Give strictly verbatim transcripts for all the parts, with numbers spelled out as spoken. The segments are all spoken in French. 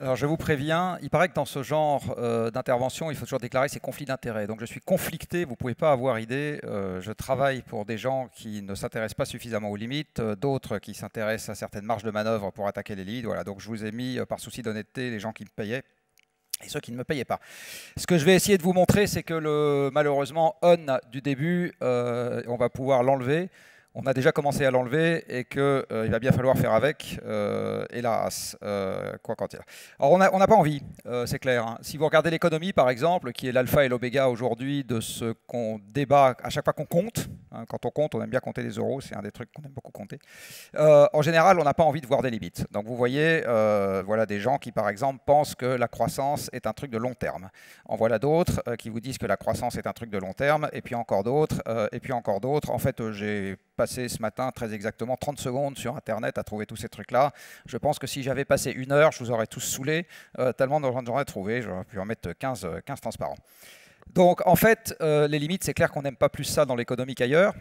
Alors je vous préviens, il paraît que dans ce genre euh, d'intervention, il faut toujours déclarer ses conflits d'intérêts. Donc je suis conflicté, vous ne pouvez pas avoir idée. Euh, je travaille pour des gens qui ne s'intéressent pas suffisamment aux limites, euh, d'autres qui s'intéressent à certaines marges de manœuvre pour attaquer les limites. Voilà, donc je vous ai mis, euh, par souci d'honnêteté, les gens qui me payaient et ceux qui ne me payaient pas. Ce que je vais essayer de vous montrer, c'est que le, malheureusement, on du début, euh, on va pouvoir l'enlever. On a déjà commencé à l'enlever et qu'il euh, va bien falloir faire avec, euh, hélas, euh, quoi qu'en dire. Alors on n'a pas envie, euh, c'est clair. Hein. Si vous regardez l'économie, par exemple, qui est l'alpha et l'oméga aujourd'hui de ce qu'on débat à chaque fois qu'on compte, hein, quand on compte, on aime bien compter les euros, c'est un des trucs qu'on aime beaucoup compter. Euh, en général, on n'a pas envie de voir des limites. Donc vous voyez, euh, voilà des gens qui, par exemple, pensent que la croissance est un truc de long terme. En voilà d'autres euh, qui vous disent que la croissance est un truc de long terme, et puis encore d'autres, euh, et puis encore d'autres. En fait, euh, j'ai passé ce matin très exactement trente secondes sur Internet à trouver tous ces trucs-là. Je pense que si j'avais passé une heure, je vous aurais tous saoulés, euh, tellement j'aurais trouvé, j'aurais pu en mettre quinze, quinze transparents. Donc en fait, euh, les limites, c'est clair qu'on n'aime pas plus ça dans l'économie qu'ailleurs.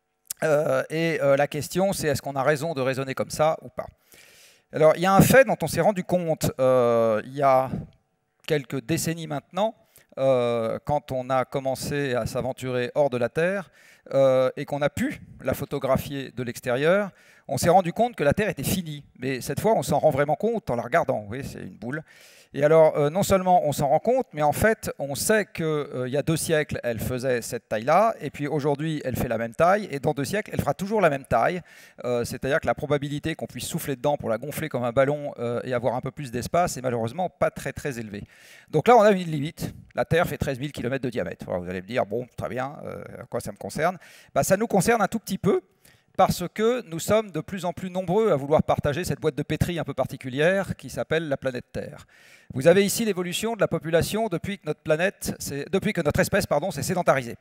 Euh, et euh, la question, c'est est-ce qu'on a raison de raisonner comme ça ou pas? Alors il y a un fait dont on s'est rendu compte euh, il y a quelques décennies maintenant, euh, quand on a commencé à s'aventurer hors de la Terre, Euh, et qu'on a pu la photographier de l'extérieur, on s'est rendu compte que la Terre était finie. Mais cette fois, on s'en rend vraiment compte en la regardant. Vous voyez, c'est une boule. Et alors, euh, non seulement on s'en rend compte, mais en fait, on sait qu'il euh, y a deux siècles, elle faisait cette taille-là, et puis aujourd'hui, elle fait la même taille, et dans deux siècles, elle fera toujours la même taille. Euh, C'est-à-dire que la probabilité qu'on puisse souffler dedans pour la gonfler comme un ballon euh, et avoir un peu plus d'espace est malheureusement pas très très élevée. Donc là, on a une limite. La Terre fait treize mille kilomètres de diamètre. Alors, vous allez me dire, bon, très bien, euh, à quoi ça me concerne? Bah, ça nous concerne un tout petit peu, parce que nous sommes de plus en plus nombreux à vouloir partager cette boîte de pétri un peu particulière qui s'appelle la planète Terre. Vous avez ici l'évolution de la population depuis que notre planète, depuis que notre espèce pardon, s'est sédentarisée.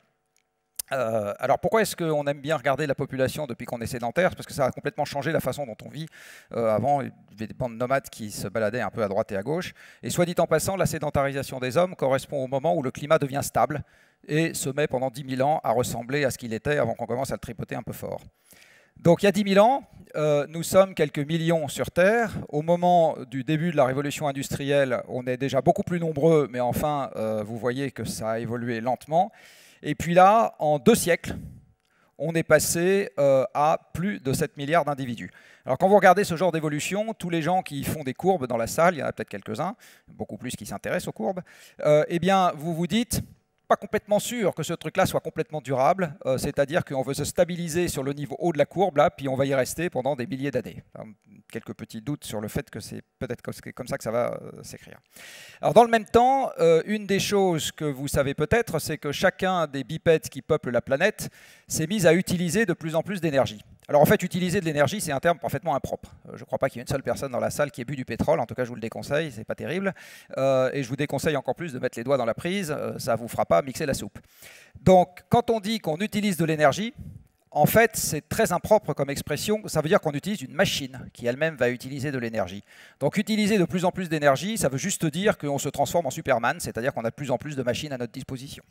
Euh, alors pourquoi est-ce qu'on aime bien regarder la population depuis qu'on est sédentaire? Parce que ça a complètement changé la façon dont on vit. Euh, avant, il y avait des bandes nomades qui se baladaient un peu à droite et à gauche. Et soit dit en passant, la sédentarisation des hommes correspond au moment où le climat devient stable et se met pendant dix mille ans à ressembler à ce qu'il était avant qu'on commence à le tripoter un peu fort. Donc il y a dix mille ans, euh, nous sommes quelques millions sur Terre. Au moment du début de la révolution industrielle, on est déjà beaucoup plus nombreux, mais enfin, euh, vous voyez que ça a évolué lentement. Et puis là, en deux siècles, on est passé euh, à plus de sept milliards d'individus. Alors quand vous regardez ce genre d'évolution, tous les gens qui font des courbes dans la salle, il y en a peut-être quelques-uns, beaucoup plus qui s'intéressent aux courbes, euh, eh bien vous vous dites, pas complètement sûr que ce truc-là soit complètement durable, euh, c'est-à-dire qu'on veut se stabiliser sur le niveau haut de la courbe, là, puis on va y rester pendant des milliers d'années. Quelques petits doutes sur le fait que c'est peut-être comme ça que ça va euh, s'écrire. Alors dans le même temps, euh, une des choses que vous savez peut-être, c'est que chacun des bipèdes qui peuplent la planète s'est mis à utiliser de plus en plus d'énergie. Alors en fait, utiliser de l'énergie, c'est un terme parfaitement impropre. Euh, je ne crois pas qu'il y ait une seule personne dans la salle qui ait bu du pétrole, en tout cas je vous le déconseille, c'est pas terrible. Euh, et je vous déconseille encore plus de mettre les doigts dans la prise, euh, ça ne vous fera pas mixer la soupe. Donc quand on dit qu'on utilise de l'énergie, en fait, c'est très impropre comme expression. Ça veut dire qu'on utilise une machine qui elle-même va utiliser de l'énergie. Donc utiliser de plus en plus d'énergie, ça veut juste dire qu'on se transforme en Superman, c'est-à-dire qu'on a de plus en plus de machines à notre disposition.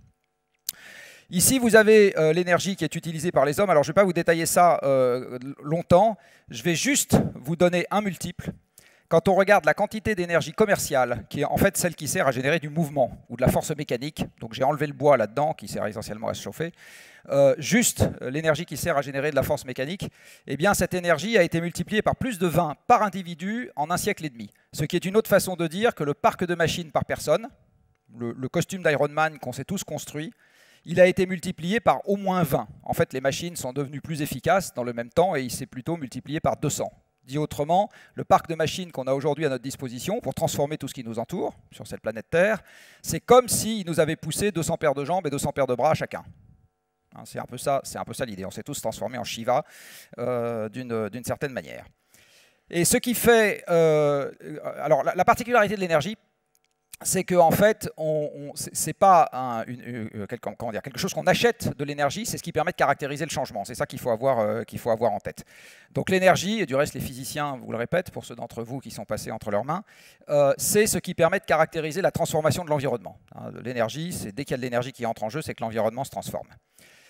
Ici, vous avez euh, l'énergie qui est utilisée par les hommes. Alors, je ne vais pas vous détailler ça euh, longtemps. Je vais juste vous donner un multiple. Quand on regarde la quantité d'énergie commerciale, qui est en fait celle qui sert à générer du mouvement ou de la force mécanique, donc j'ai enlevé le bois là-dedans, qui sert essentiellement à se chauffer, euh, juste l'énergie qui sert à générer de la force mécanique, eh bien cette énergie a été multipliée par plus de vingt par individu en un siècle et demi. Ce qui est une autre façon de dire que le parc de machines par personne, le, le costume d'Iron Man qu'on s'est tous construit, il a été multiplié par au moins vingt. En fait, les machines sont devenues plus efficaces dans le même temps et il s'est plutôt multiplié par deux cents. Dit autrement, le parc de machines qu'on a aujourd'hui à notre disposition pour transformer tout ce qui nous entoure sur cette planète Terre, c'est comme s'il nous avait poussé deux cents paires de jambes et deux cents paires de bras à chacun. Hein, c'est un peu ça, c'est un peu ça l'idée. On s'est tous transformés en Shiva euh, d'une certaine manière. Et ce qui fait... Euh, alors, la, la particularité de l'énergie, c'est que en fait, ce n'est pas un, une, une, comment dire, quelque chose qu'on achète de l'énergie, c'est ce qui permet de caractériser le changement. C'est ça qu'il faut avoir, euh, qu'il faut avoir en tête. Donc l'énergie, et du reste les physiciens vous le répètent, pour ceux d'entre vous qui sont passés entre leurs mains, euh, c'est ce qui permet de caractériser la transformation de l'environnement. Hein, l'énergie, c'est dès qu'il y a de l'énergie qui entre en jeu, c'est que l'environnement se transforme.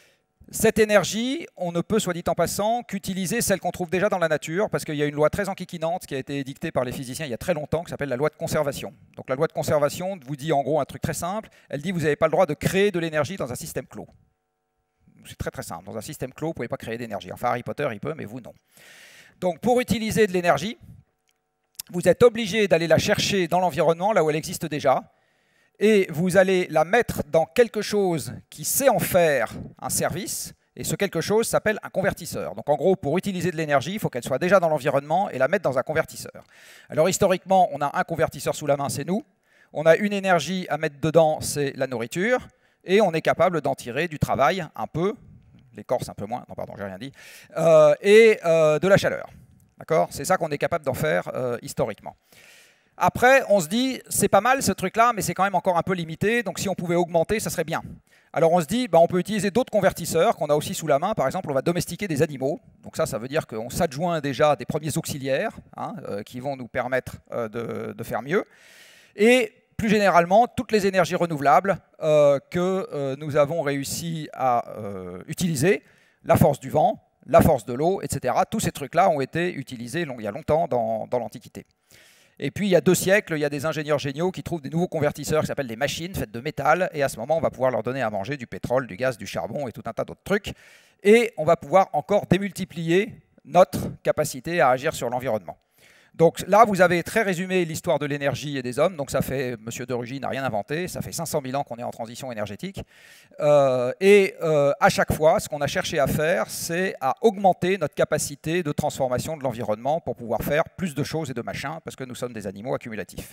Cette énergie, on ne peut, soit dit en passant, qu'utiliser celle qu'on trouve déjà dans la nature, parce qu'il y a une loi très enquiquinante qui a été édictée par les physiciens il y a très longtemps, qui s'appelle la loi de conservation. Donc la loi de conservation vous dit en gros un truc très simple, elle dit que vous n'avez pas le droit de créer de l'énergie dans un système clos. C'est très très simple, dans un système clos, vous ne pouvez pas créer d'énergie. Enfin Harry Potter, il peut, mais vous non. Donc pour utiliser de l'énergie, vous êtes obligé d'aller la chercher dans l'environnement, là où elle existe déjà, et vous allez la mettre dans quelque chose qui sait en faire un service, et ce quelque chose s'appelle un convertisseur. Donc en gros, pour utiliser de l'énergie, il faut qu'elle soit déjà dans l'environnement et la mettre dans un convertisseur. Alors historiquement, on a un convertisseur sous la main, c'est nous. On a une énergie à mettre dedans, c'est la nourriture, et on est capable d'en tirer du travail, un peu, l'écorce un peu moins, non pardon, j'ai rien dit, euh, et euh, de la chaleur. D'accord ? C'est ça qu'on est capable d'en faire euh, historiquement. Après, on se dit, c'est pas mal ce truc-là, mais c'est quand même encore un peu limité, donc si on pouvait augmenter, ça serait bien. Alors on se dit, bah, on peut utiliser d'autres convertisseurs qu'on a aussi sous la main. Par exemple, on va domestiquer des animaux. Donc ça, ça veut dire qu'on s'adjoint déjà des premiers auxiliaires hein, euh, qui vont nous permettre euh, de, de faire mieux. Et plus généralement, toutes les énergies renouvelables euh, que euh, nous avons réussi à euh, utiliser, la force du vent, la force de l'eau, et cetera. Tous ces trucs-là ont été utilisés long, il y a longtemps dans, dans l'Antiquité. Et puis, il y a deux siècles, il y a des ingénieurs géniaux qui trouvent des nouveaux convertisseurs qui s'appellent des machines faites de métal. Et à ce moment, on va pouvoir leur donner à manger du pétrole, du gaz, du charbon et tout un tas d'autres trucs. Et on va pouvoir encore démultiplier notre capacité à agir sur l'environnement. Donc là, vous avez très résumé l'histoire de l'énergie et des hommes. Donc ça fait, M. de Rugy n'a rien inventé, ça fait cinq cent mille ans qu'on est en transition énergétique. Euh, et euh, à chaque fois, ce qu'on a cherché à faire, c'est à augmenter notre capacité de transformation de l'environnement pour pouvoir faire plus de choses et de machins, parce que nous sommes des animaux accumulatifs.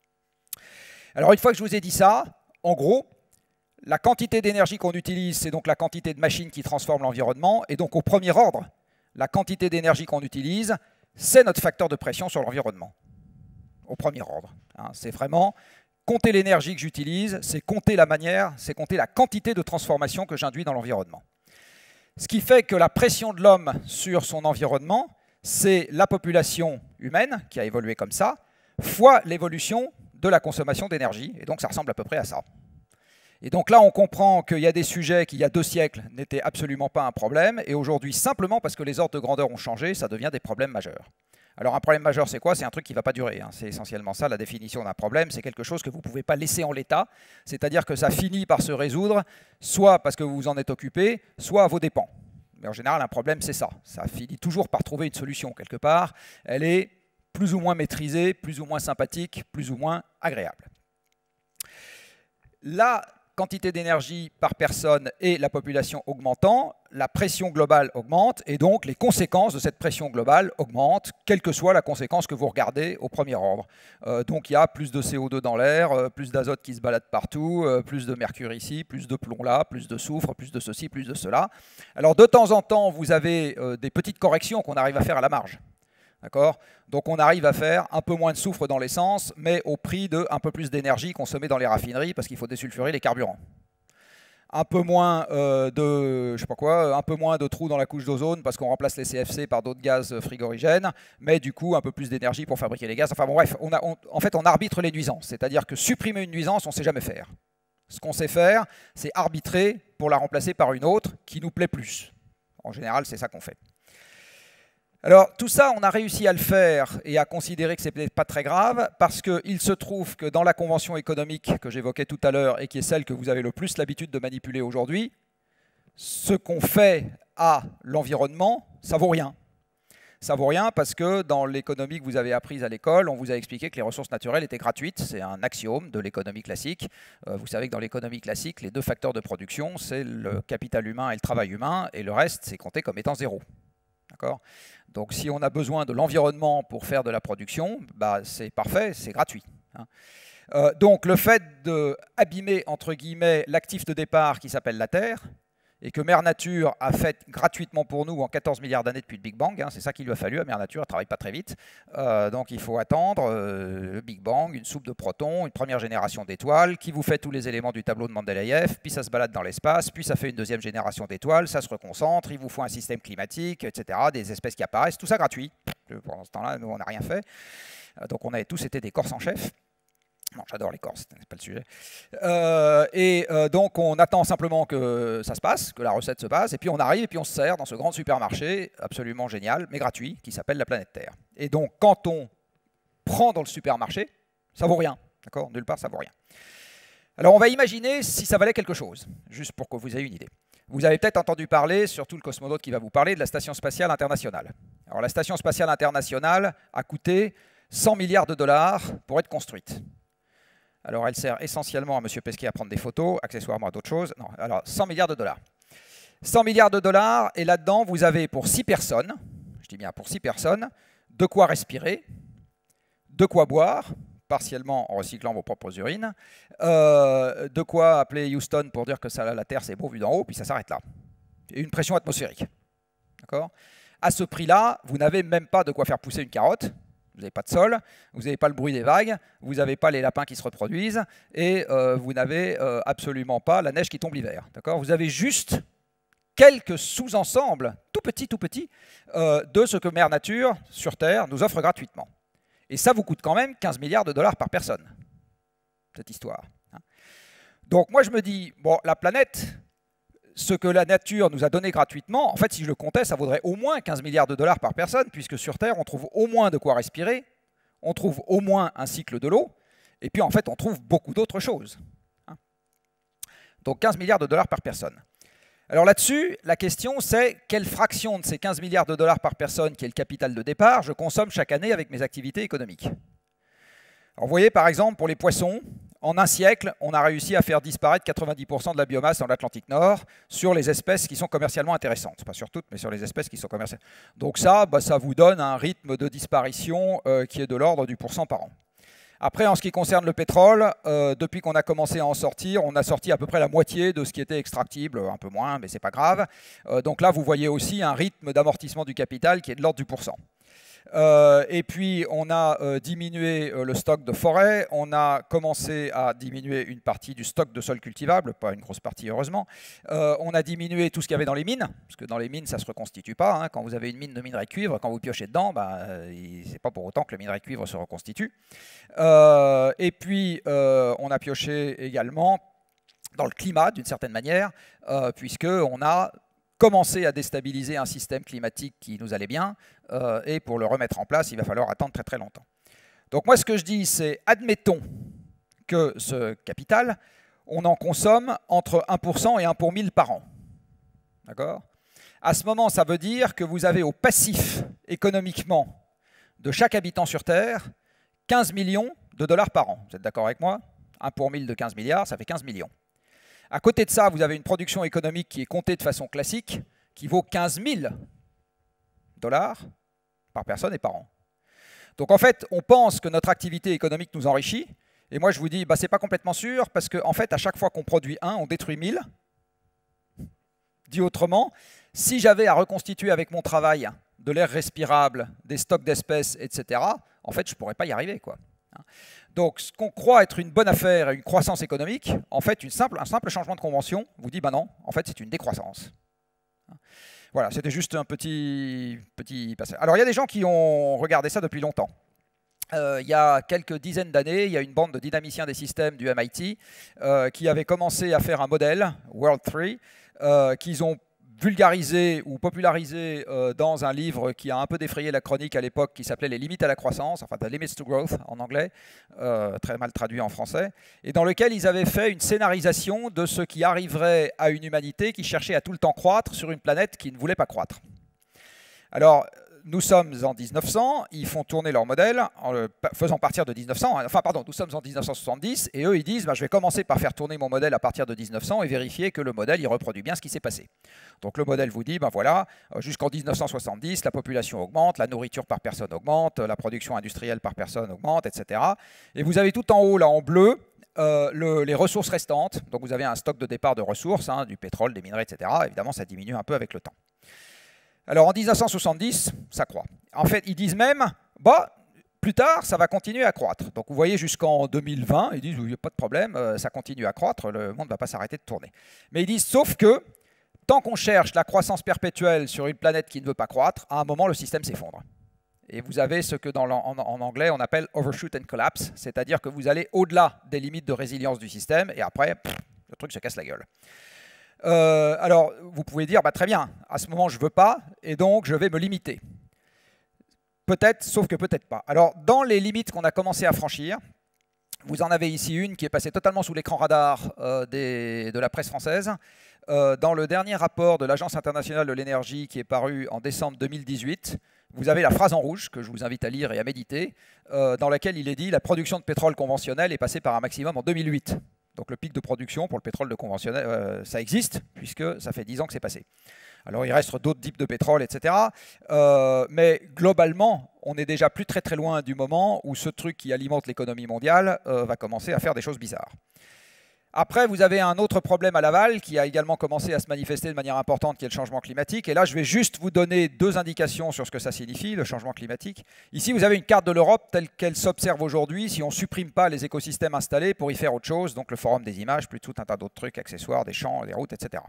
Alors une fois que je vous ai dit ça, en gros, la quantité d'énergie qu'on utilise, c'est donc la quantité de machines qui transforment l'environnement. Et donc au premier ordre, la quantité d'énergie qu'on utilise, c'est notre facteur de pression sur l'environnement, au premier ordre. Hein, c'est vraiment compter l'énergie que j'utilise, c'est compter la manière, c'est compter la quantité de transformation que j'induis dans l'environnement. Ce qui fait que la pression de l'homme sur son environnement, c'est la population humaine, qui a évolué comme ça, fois l'évolution de la consommation d'énergie, et donc ça ressemble à peu près à ça. Et donc là, on comprend qu'il y a des sujets qui, il y a deux siècles, n'étaient absolument pas un problème, et aujourd'hui, simplement parce que les ordres de grandeur ont changé, ça devient des problèmes majeurs. Alors un problème majeur, c'est quoi? C'est un truc qui ne va pas durer. Hein. C'est essentiellement ça, la définition d'un problème. C'est quelque chose que vous ne pouvez pas laisser en l'état, c'est-à-dire que ça finit par se résoudre, soit parce que vous vous en êtes occupé, soit à vos dépens. Mais en général, un problème, c'est ça. Ça finit toujours par trouver une solution quelque part. Elle est plus ou moins maîtrisée, plus ou moins sympathique, plus ou moins agréable. Là, quantité d'énergie par personne et la population augmentant, la pression globale augmente et donc les conséquences de cette pression globale augmentent, quelle que soit la conséquence que vous regardez au premier ordre. Euh, donc il y a plus de C O deux dans l'air, euh, plus d'azote qui se balade partout, euh, plus de mercure ici, plus de plomb là, plus de soufre, plus de ceci, plus de cela. Alors de temps en temps, vous avez euh, des petites corrections qu'on arrive à faire à la marge. Donc on arrive à faire un peu moins de soufre dans l'essence, mais au prix de un peu plus d'énergie consommée dans les raffineries parce qu'il faut désulfurer les carburants. Un peu moins euh, de, je sais pas quoi, un peu moins de trous dans la couche d'ozone parce qu'on remplace les C F C par d'autres gaz frigorigènes, mais du coup un peu plus d'énergie pour fabriquer les gaz. Enfin bon bref, on a, on, en fait on arbitre les nuisances, c'est-à-dire que supprimer une nuisance, on ne sait jamais faire. Ce qu'on sait faire, c'est arbitrer pour la remplacer par une autre qui nous plaît plus. En général, c'est ça qu'on fait. Alors tout ça, on a réussi à le faire et à considérer que ce n'est peut-être pas très grave parce qu'il se trouve que dans la convention économique que j'évoquais tout à l'heure et qui est celle que vous avez le plus l'habitude de manipuler aujourd'hui, ce qu'on fait à l'environnement, ça vaut rien. Ça vaut rien parce que dans l'économie que vous avez apprise à l'école, on vous a expliqué que les ressources naturelles étaient gratuites. C'est un axiome de l'économie classique. Euh, vous savez que dans l'économie classique, les deux facteurs de production, c'est le capital humain et le travail humain, et le reste, c'est compté comme étant zéro. D'accord ? Donc si on a besoin de l'environnement pour faire de la production, bah, c'est parfait, c'est gratuit. Hein. Euh, donc le fait d'abîmer, entre guillemets, l'actif de départ qui s'appelle la Terre, et que Mère Nature a fait gratuitement pour nous en quatorze milliards d'années depuis le Big Bang, hein, c'est ça qu'il lui a fallu, à Mère Nature, elle ne travaille pas très vite, euh, donc il faut attendre euh, le Big Bang, une soupe de protons, une première génération d'étoiles, qui vous fait tous les éléments du tableau de Mendeleïev, puis ça se balade dans l'espace, puis ça fait une deuxième génération d'étoiles, ça se reconcentre, il vous faut un système climatique, et cetera, des espèces qui apparaissent, tout ça gratuit. Pendant ce temps-là, nous, on n'a rien fait, donc on avait tous été des Corses en chef. Non, j'adore les Corses, c'est pas le sujet. Euh, et euh, donc, on attend simplement que ça se passe, que la recette se passe, et puis on arrive et puis on se sert dans ce grand supermarché absolument génial, mais gratuit, qui s'appelle la planète Terre. Et donc, quand on prend dans le supermarché, ça vaut rien, d'accord? Nulle part, ça vaut rien. Alors, on va imaginer si ça valait quelque chose, juste pour que vous ayez une idée. Vous avez peut-être entendu parler, surtout le cosmonaute qui va vous parler, de la Station Spatiale Internationale. Alors, la Station Spatiale Internationale a coûté cent milliards de dollars pour être construite. Alors, elle sert essentiellement à M. Pesquet à prendre des photos, accessoirement à d'autres choses. Non, alors, cent milliards de dollars. cent milliards de dollars, et là-dedans, vous avez pour six personnes, je dis bien pour six personnes, de quoi respirer, de quoi boire, partiellement en recyclant vos propres urines, euh, de quoi appeler Houston pour dire que ça, la Terre, c'est beau vu d'en haut, puis ça s'arrête là. Et une pression atmosphérique. D'accord ? À ce prix-là, vous n'avez même pas de quoi faire pousser une carotte. Vous n'avez pas de sol, vous n'avez pas le bruit des vagues, vous n'avez pas les lapins qui se reproduisent, et euh, vous n'avez euh, absolument pas la neige qui tombe l'hiver. Vous avez juste quelques sous-ensembles, tout petits, tout petits, euh, de ce que Mère Nature, sur Terre, nous offre gratuitement. Et ça vous coûte quand même quinze milliards de dollars par personne, cette histoire. Donc moi je me dis, bon, la planète, ce que la nature nous a donné gratuitement, en fait, si je le comptais, ça vaudrait au moins quinze milliards de dollars par personne, puisque sur Terre, on trouve au moins de quoi respirer, on trouve au moins un cycle de l'eau, et puis en fait, on trouve beaucoup d'autres choses. Donc quinze milliards de dollars par personne. Alors là-dessus, la question c'est quelle fraction de ces quinze milliards de dollars par personne, qui est le capital de départ, je consomme chaque année avec mes activités économiques. Alors vous voyez, par exemple, pour les poissons, en un siècle, on a réussi à faire disparaître quatre-vingt-dix pour cent de la biomasse dans l'Atlantique Nord sur les espèces qui sont commercialement intéressantes. Pas sur toutes, mais sur les espèces qui sont commerciales. Donc ça, bah, ça vous donne un rythme de disparition euh, qui est de l'ordre du pourcent par an. Après, en ce qui concerne le pétrole, euh, depuis qu'on a commencé à en sortir, on a sorti à peu près la moitié de ce qui était extractible, un peu moins, mais ce n'est pas grave. Euh, donc là, vous voyez aussi un rythme d'amortissement du capital qui est de l'ordre du pourcent. Euh, et puis, on a euh, diminué euh, le stock de forêt, on a commencé à diminuer une partie du stock de sol cultivable, pas une grosse partie heureusement. Euh, on a diminué tout ce qu'il y avait dans les mines, parce que dans les mines, ça ne se reconstitue pas. Hein. Quand vous avez une mine de minerai de cuivre, quand vous piochez dedans, bah, euh, ce n'est pas pour autant que le minerai de cuivre se reconstitue. Euh, et puis, euh, on a pioché également dans le climat, d'une certaine manière, euh, puisqu'on a commencer à déstabiliser un système climatique qui nous allait bien, euh, et pour le remettre en place, il va falloir attendre très très longtemps. Donc moi, ce que je dis, c'est admettons que ce capital, on en consomme entre un pour cent et un pour mille par an. D'accord ? À ce moment, ça veut dire que vous avez au passif, économiquement, de chaque habitant sur Terre, quinze millions de dollars par an. Vous êtes d'accord avec moi ? un pour mille de quinze milliards, ça fait quinze millions. À côté de ça, vous avez une production économique qui est comptée de façon classique, qui vaut quinze mille dollars par personne et par an. Donc en fait, on pense que notre activité économique nous enrichit, et moi je vous dis, bah, ce n'est pas complètement sûr, parce qu'en en fait, à chaque fois qu'on produit un, on détruit mille. Dit autrement, si j'avais à reconstituer avec mon travail de l'air respirable, des stocks d'espèces, et cetera, en fait, je ne pourrais pas y arriver, quoi. Donc, ce qu'on croit être une bonne affaire et une croissance économique, en fait, une simple, un simple changement de convention vous dit, ben non, en fait, c'est une décroissance. Voilà, c'était juste un petit, petit passage. Alors, il y a des gens qui ont regardé ça depuis longtemps. Euh, il y a quelques dizaines d'années, il y a une bande de dynamiciens des systèmes du M I T euh, qui avait commencé à faire un modèle, World trois, euh, qu'ils ont vulgarisé ou popularisé euh, dans un livre qui a un peu défrayé la chronique à l'époque, qui s'appelait Les limites à la croissance, enfin The Limits to Growth en anglais, euh, très mal traduit en français, et dans lequel ils avaient fait une scénarisation de ce qui arriverait à une humanité qui cherchait à tout le temps croître sur une planète qui ne voulait pas croître. Alors, nous sommes en mille neuf cents, ils font tourner leur modèle en le faisant partir de mille neuf cents, enfin pardon, nous sommes en mille neuf cent soixante-dix, et eux ils disent bah, je vais commencer par faire tourner mon modèle à partir de mille neuf cents et vérifier que le modèle il reproduit bien ce qui s'est passé. Donc le modèle vous dit ben voilà, jusqu'en mille neuf cent soixante-dix, la population augmente, la nourriture par personne augmente, la production industrielle par personne augmente, et cetera. Et vous avez tout en haut là en bleu euh, le, les ressources restantes, donc vous avez un stock de départ de ressources, hein, du pétrole, des minerais, et cetera. Évidemment ça diminue un peu avec le temps. Alors en mille neuf cent soixante-dix, ça croît. En fait, ils disent même, bah, plus tard, ça va continuer à croître. Donc vous voyez, jusqu'en deux mille vingt, ils disent, il n'y a pas de problème, ça continue à croître, le monde ne va pas s'arrêter de tourner. Mais ils disent, sauf que, tant qu'on cherche la croissance perpétuelle sur une planète qui ne veut pas croître, à un moment, le système s'effondre. Et vous avez ce que dans, en, en anglais on appelle overshoot and collapse, c'est-à-dire que vous allez au-delà des limites de résilience du système et après, pff, le truc se casse la gueule. Euh, alors, vous pouvez dire, bah, très bien, à ce moment je ne veux pas et donc je vais me limiter. Peut-être, sauf que peut-être pas. Alors, dans les limites qu'on a commencé à franchir, vous en avez ici une qui est passée totalement sous l'écran radar euh, des, de la presse française. Euh, dans le dernier rapport de l'Agence internationale de l'énergie qui est paru en décembre deux mille dix-huit, vous avez la phrase en rouge que je vous invite à lire et à méditer, euh, dans laquelle il est dit « La production de pétrole conventionnel est passée par un maximum en deux mille huit ». Donc le pic de production pour le pétrole de conventionnel, euh, ça existe, puisque ça fait dix ans que c'est passé. Alors il reste d'autres types de pétrole, et cetera. Euh, mais globalement, on est déjà plus très très loin du moment où ce truc qui alimente l'économie mondiale euh, va commencer à faire des choses bizarres. Après, vous avez un autre problème à l'aval qui a également commencé à se manifester de manière importante, qui est le changement climatique. Et là, je vais juste vous donner deux indications sur ce que ça signifie, le changement climatique. Ici, vous avez une carte de l'Europe telle qu'elle s'observe aujourd'hui si on ne supprime pas les écosystèmes installés pour y faire autre chose, donc le forum des images, plus tout un tas d'autres trucs, accessoires, des champs, des routes, et cetera.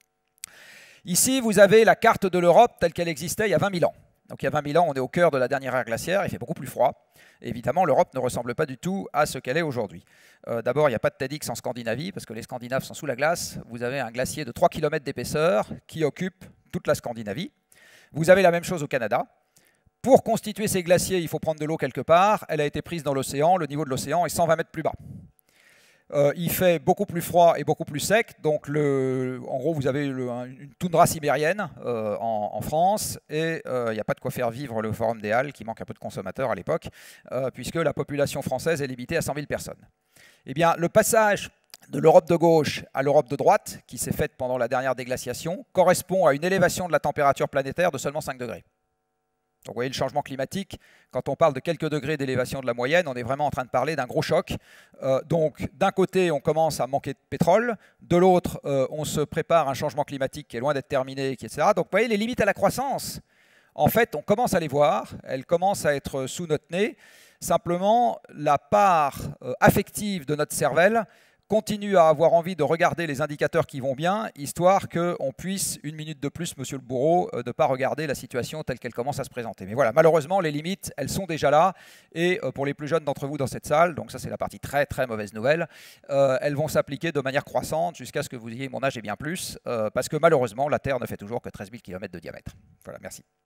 Ici, vous avez la carte de l'Europe telle qu'elle existait il y a vingt mille ans. Donc il y a vingt mille ans, on est au cœur de la dernière ère glaciaire, il fait beaucoup plus froid. Et évidemment, l'Europe ne ressemble pas du tout à ce qu'elle est aujourd'hui. Euh, D'abord, il n'y a pas de TEDx en Scandinavie, parce que les Scandinaves sont sous la glace. Vous avez un glacier de trois kilomètres d'épaisseur qui occupe toute la Scandinavie. Vous avez la même chose au Canada. Pour constituer ces glaciers, il faut prendre de l'eau quelque part. Elle a été prise dans l'océan. Le niveau de l'océan est cent vingt mètres plus bas. Euh, il fait beaucoup plus froid et beaucoup plus sec. Donc, le, en gros, vous avez le, une toundra sibérienne euh, en, en France et il euh, n'y a pas de quoi faire vivre le Forum des Halles, qui manque un peu de consommateurs à l'époque, euh, puisque la population française est limitée à cent mille personnes. Eh bien, le passage de l'Europe de gauche à l'Europe de droite, qui s'est faite pendant la dernière déglaciation, correspond à une élévation de la température planétaire de seulement cinq degrés. Donc vous voyez le changement climatique, quand on parle de quelques degrés d'élévation de la moyenne, on est vraiment en train de parler d'un gros choc. Euh, donc d'un côté, on commence à manquer de pétrole, de l'autre, euh, on se prépare à un changement climatique qui est loin d'être terminé, et cetera. Donc vous voyez les limites à la croissance. En fait, on commence à les voir, elles commencent à être sous notre nez. Simplement, la part euh, affective de notre cervelle continue à avoir envie de regarder les indicateurs qui vont bien, histoire qu'on puisse, une minute de plus, monsieur le bourreau, euh, de ne pas regarder la situation telle qu'elle commence à se présenter. Mais voilà, malheureusement, les limites, elles sont déjà là. Et euh, pour les plus jeunes d'entre vous dans cette salle, donc ça c'est la partie très très mauvaise nouvelle, euh, elles vont s'appliquer de manière croissante jusqu'à ce que vous ayez mon âge et bien plus, euh, parce que malheureusement, la Terre ne fait toujours que treize mille kilomètres de diamètre. Voilà, merci.